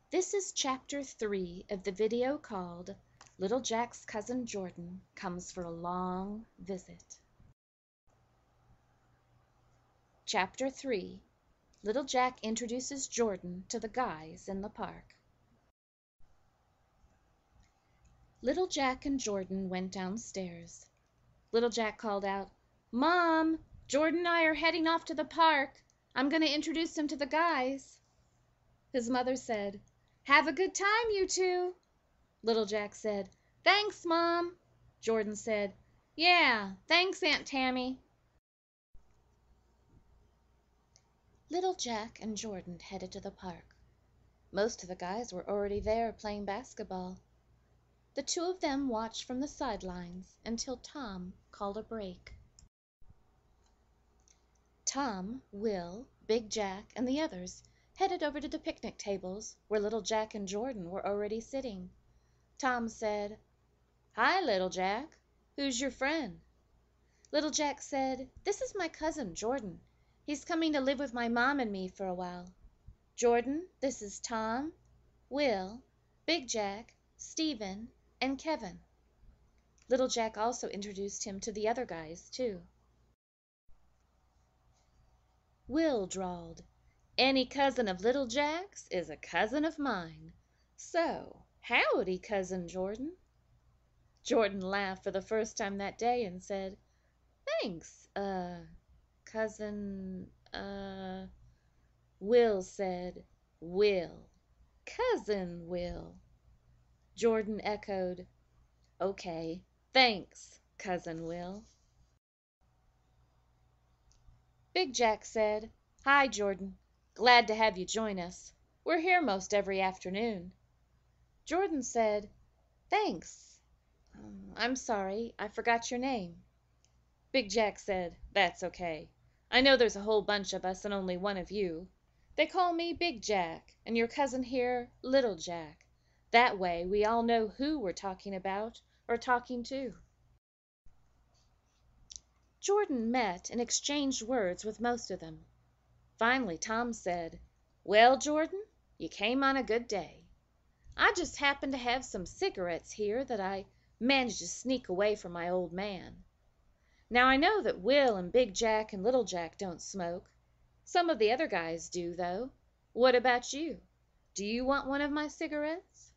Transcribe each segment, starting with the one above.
This is Chapter 3 of the video called Little Jack's Cousin Jordan Comes for a Long Visit. Chapter 3. Little Jack introduces Jordan to the guys in the park. Little Jack and Jordan went downstairs. Little Jack called out, "Mom, Jordan and I are heading off to the park. I'm going to introduce him to the guys." His mother said, "Have a good time, you two." Little Jack said, "Thanks, Mom." Jordan said, "Yeah, thanks, Aunt Tammy." Little Jack and Jordan headed to the park. Most of the guys were already there playing basketball. The two of them watched from the sidelines until Tom called a break. Tom, Will, Big Jack, and the others headed over to the picnic tables where Little Jack and Jordan were already sitting. Tom said, "Hi, Little Jack. Who's your friend?" Little Jack said, "This is my cousin, Jordan. He's coming to live with my mom and me for a while. Jordan, this is Tom, Will, Big Jack, Stephen, and Kevin." Little Jack also introduced him to the other guys, too. Will drawled, "Any cousin of Little Jack's is a cousin of mine. So, howdy, Cousin Jordan." Jordan laughed for the first time that day and said, "Thanks, cousin, Will said, "Will. Cousin Will." Jordan echoed, "Okay, thanks, Cousin Will." Big Jack said, "Hi, Jordan. Glad to have you join us. We're here most every afternoon." Jordan said, "Thanks. I'm sorry, I forgot your name." Big Jack said, "That's okay. I know there's a whole bunch of us and only one of you. They call me Big Jack, and your cousin here, Little Jack. That way we all know who we're talking about or talking to." Jordan met and exchanged words with most of them. Finally Tom said, "Well, Jordan, you came on a good day. I just happened to have some cigarettes here that I managed to sneak away from my old man. Now I know that Will and Big Jack and Little Jack don't smoke. Some of the other guys do, though. What about you? Do you want one of my cigarettes?"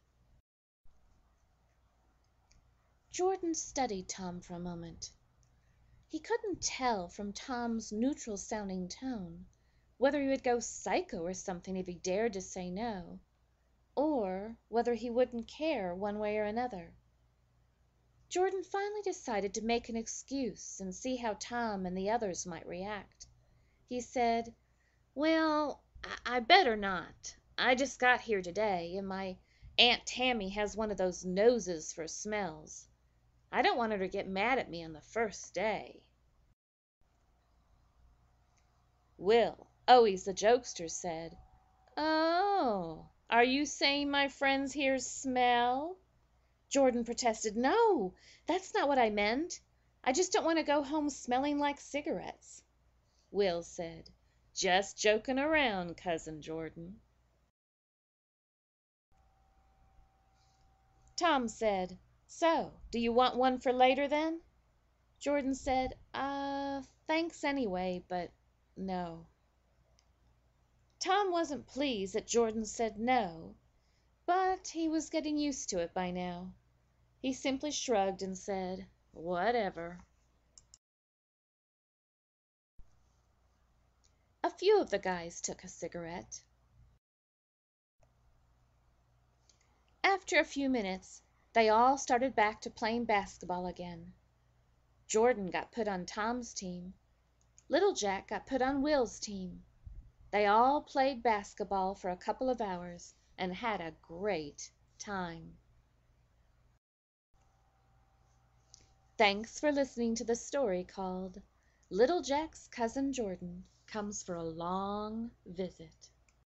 Jordan studied Tom for a moment. He couldn't tell from Tom's neutral-sounding tone whether he would go psycho or something if he dared to say no, or whether he wouldn't care one way or another. Jordan finally decided to make an excuse and see how Tom and the others might react. He said, "Well, I better not. I just got here today, and my Aunt Tammy has one of those noses for smells. I don't want her to get mad at me on the first day." Will, always the jokester, said, "Oh, are you saying my friends here smell?" Jordan protested, "No, that's not what I meant. I just don't want to go home smelling like cigarettes." Will said, "Just joking around, Cousin Jordan." Tom said, "So, do you want one for later then?" Jordan said, Thanks anyway, but no." Tom wasn't pleased that Jordan said no, but he was getting used to it by now. He simply shrugged and said, "Whatever." A few of the guys took a cigarette. After a few minutes, they all started back to playing basketball again. Jordan got put on Tom's team. Little Jack got put on Will's team. They all played basketball for a couple of hours and had a great time. Thanks for listening to the story called Little Jack's Cousin Jordan Comes for a Long Visit.